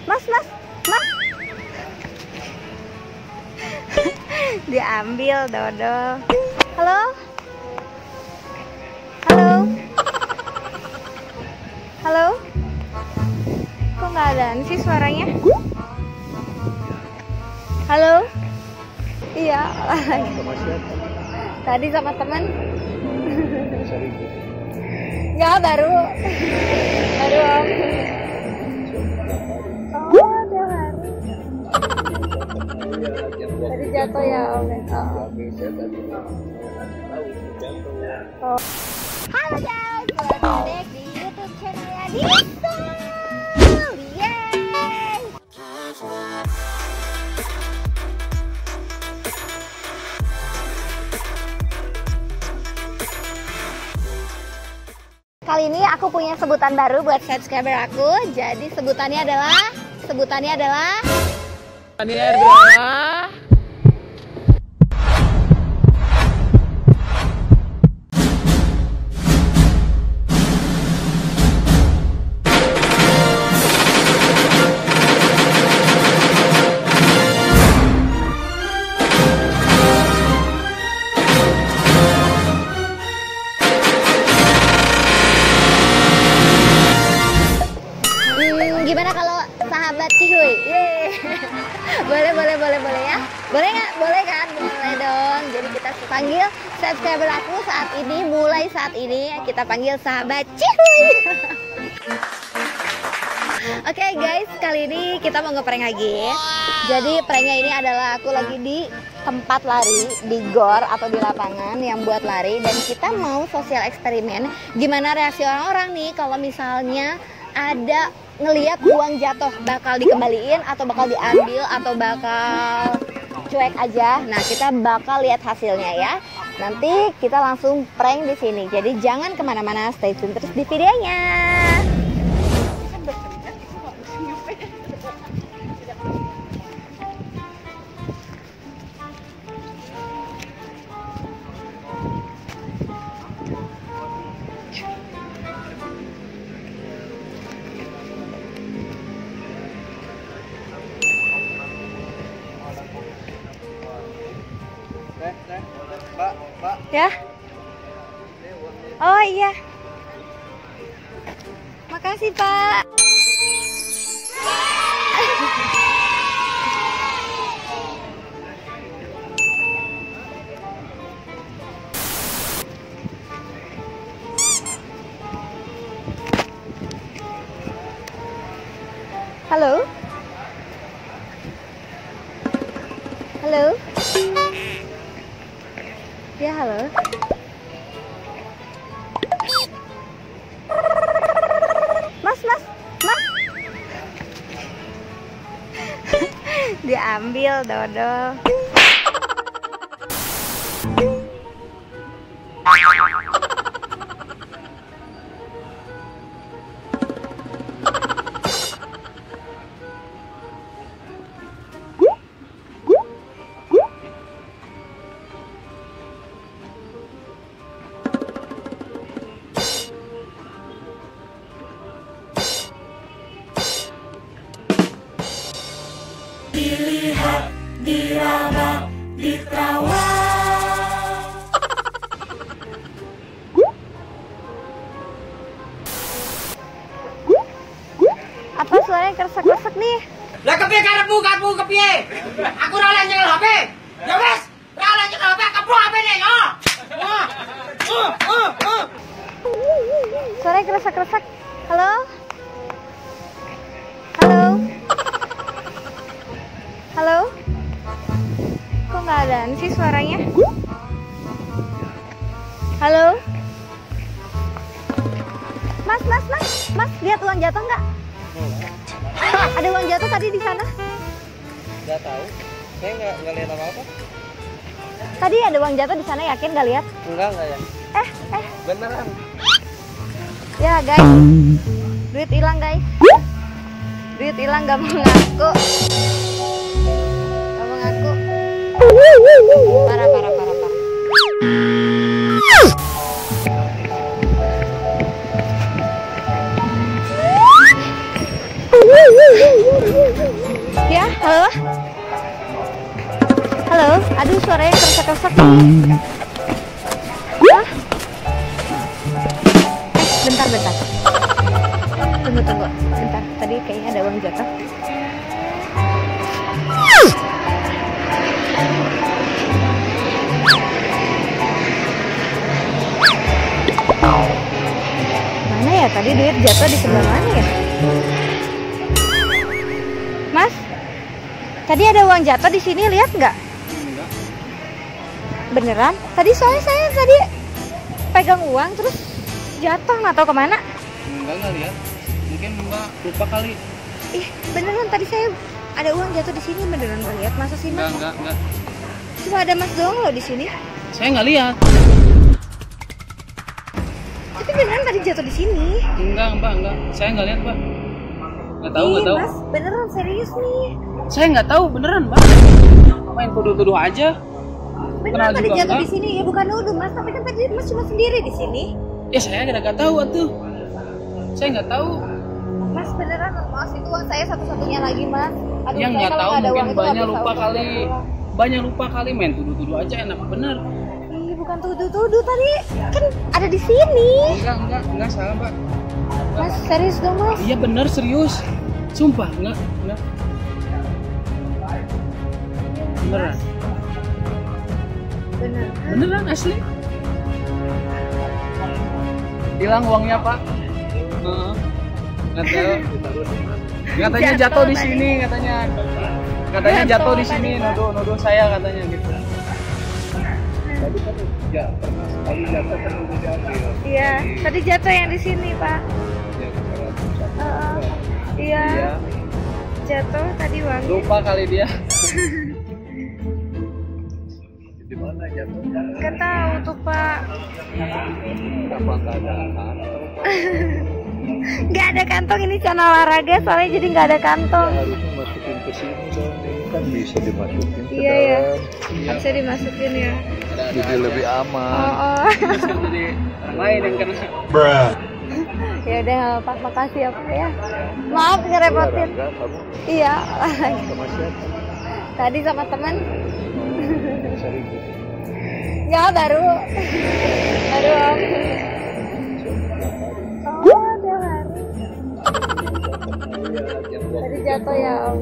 Mas. Diambil dodol. Halo. Kok nggak ada sih suaranya? Halo. Iya. Tadi sama teman. Nggak, baru Om. Oh, dia baru. Tadi jatuh ya Om. Oh. Halo guys, balik di YouTube channel Adisa. Yeay. Kali ini aku punya sebutan baru buat subscriber aku. Jadi sebutannya adalah gimana kalau sahabat Cihuy? Boleh ya? Boleh nggak? Boleh kan? Boleh dong. Jadi kita panggil subscriber aku mulai saat ini kita panggil sahabat Cihuy. Oke guys, kali ini kita mau ngeprank lagi. Jadi pranknya ini adalah aku lagi di tempat lari, di gor atau di lapangan yang buat lari, dan kita mau sosial eksperimen gimana reaksi orang-orang nih kalau misalnya ada ngelihat uang jatuh, bakal dikembaliin atau bakal diambil atau bakal cuek aja. Nah, kita bakal lihat hasilnya ya. Nanti kita langsung prank di sini. Jadi jangan kemana-mana, stay tune terus di videonya. Mbak. Ya. Oh iya. Makasih, Pak. Halo. Ya, halo. Mas. Diambil dodol. Dilihat, diraba, ditawa. Apa suaranya kresek-kresek nih? Lah kepiye karepmu kepiye? Aku ora oleh nyekel HP. Ya wis, ora oleh nyekel HP, keprok HP-ne yo. Suaranya kresek-kresek. Halo. Kok nggak ada sih suaranya? Halo. Mas, lihat uang jatuh nggak? Ada uang jatuh tadi di sana? Nggak tahu. Saya nggak lihat apa-apa. Tadi ada uang jatuh di sana, yakin nggak lihat? Enggak ya. Beneran. Ya guys, duit hilang guys. Duit hilang, nggak mau ngaku. Parah. ya. Halo. Halo. Aduh, suaranya kerusak-kerusak. Hah? Bentar. Tunggu. Bentar. Tadi kayaknya ada uang jatuh. Mana ya? Tadi duit jatuh di sebelah mana ya? Mas, tadi ada uang jatuh di sini, lihat nggak? Enggak. Beneran? Tadi soalnya saya tadi pegang uang terus jatuh, nggak tahu kemana. Enggak lihat. Mungkin Mbak lupa kali. Ih, beneran tadi saya ada uang jatuh di sini, beneran nggak lihat. Masa sih Mas? Enggak. Cuma ada Mas doang loh di sini. Saya nggak lihat. Tapi beneran tadi jatuh di sini. Enggak. Saya nggak lihat, Mbak. Nggak tahu. Mas, beneran serius nih. Saya nggak tahu beneran, Mbak. Main tuduh-tuduh aja. Beneran Kenal tadi juga jatuh enggak? di sini. Ya bukan nuduh Mas, tapi kan tadi Mas cuma sendiri di sini. Ya saya nggak tahu atuh. Saya nggak tahu. Mas beneran, Mas itu uang saya satu-satunya lagi Mas. Aduh, Yang saya nggak kalau tahu nggak ada mungkin uang itu nggak banyak bisa lupa usaha kali. pulang. Banyak lupa kali main tuduh-tuduh aja enak bener. Ih, bukan tuduh-tuduh tadi kan ada di sini. Enggak salah, Mbak. Mas serius dong Mas. Iya bener serius. Sumpah enggak. Beneran. Beneran asli. Hilang uangnya, Pak. Nggak tahu. Katanya jatuh di sini katanya. Katanya jatuh di sini, nuduh saya katanya gitu. Tadi kan ya pernah sekali jatuh kan udah diambil. Iya, tadi jatuh yang di sini Pak. Iya. Jatuh tadi uangnya. Lupa kali dia. Di mana jatuhnya? Nggak tahu tuh Pak. Kenapa nggak ada kantong? Nggak ada kantong, ini channel olahraga soalnya jadi nggak ada kantong. Harusnya masukin ke sini dong, ini kan bisa dimasukin ke Iya ya, dalam. bisa dimasukin ya. Jadi lebih aman. Oh. Jadi orang lain yang kena. Ya udah nggak apa-apa, makasih ya Pak ya. Maaf ngerepotin. Olahraga kamu Iya. sama siapa? Tadi sama teman. Sering Ya baru Om. Oh dia baru. Tadi jatuh ya Om.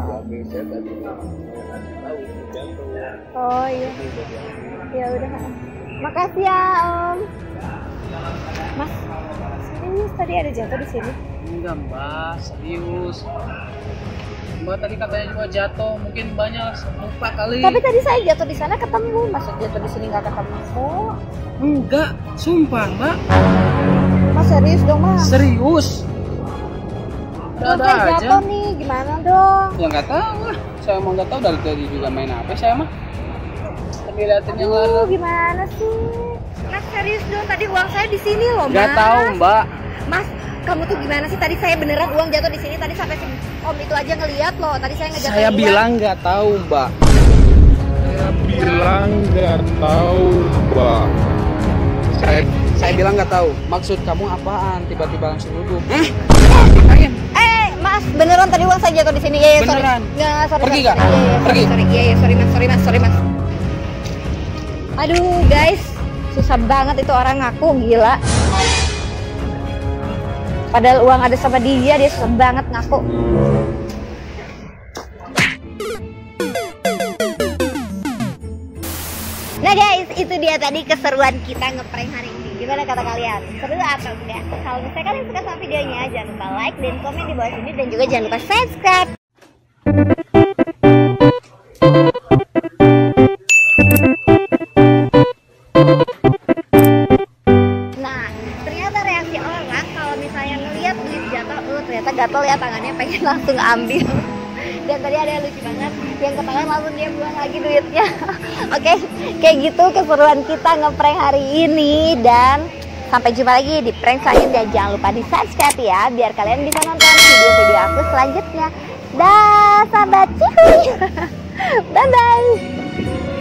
Oh iya. Ya udah. Makasih ya Om. Mas, serius tadi ada jatuh di sini? Enggak, Mbak, serius. Mbak tadi katanya juga jatuh, mungkin banyak lupa kali. Tapi tadi saya jatuh di sana ketemu, masa jatuh di sini nggak ketemu? Enggak, sumpah, Mbak. Mas serius dong Mas? Serius. Terus Ada saya aja. jatuh nih, gimana dong? Ya nggak tahu lah. Saya emang nggak tahu dari tadi juga main apa saya mah. Tapi liatin yang Aduh, lain. gimana sih? Mas serius dong, tadi uang saya di sini loh Mas. Nggak tahu, Mbak. Mas, kamu tuh gimana sih? Tadi saya beneran uang jatuh di sini. Tadi sampai si Om itu aja ngeliat loh. Tadi saya ngejatuhin Saya uang. bilang nggak tahu, Mbak. bilang nggak tahu, Mbak. Saya bilang nggak tahu. Maksud kamu apaan? Tiba-tiba langsung duduk. Mas, beneran tadi uang saya jatuh di sini. Iya, sorry. Beneran? Nggak, sorry. Pergi sorry, nggak? sorry. Iya, Pergi? Sorry, iya, sorry mas. Aduh, guys, susah banget itu orang ngaku, gila. Padahal uang ada sama dia susah banget ngaku. Nah guys, itu dia tadi keseruan kita ngeprank hari ini. Gimana kata kalian? Seru apa enggak? Kalau misalnya kalian suka sama videonya, jangan lupa like dan komen di bawah sini. Dan juga jangan lupa subscribe. Nah, ternyata reaksi orang kalau misalnya ngeliat duit jatuh, ternyata gatel ya tangannya, pengen langsung ambil. Dan tadi ada yang lucu banget, yang ketahuan langsung dia buang lagi duitnya. Oke, kayak gitu keseruan kita ngeprank hari ini. Dan sampai jumpa lagi di prank selanjutnya. Jangan lupa di subscribe ya, biar kalian bisa nonton video-video aku selanjutnya. Dah, sahabat cihuy. Bye-bye.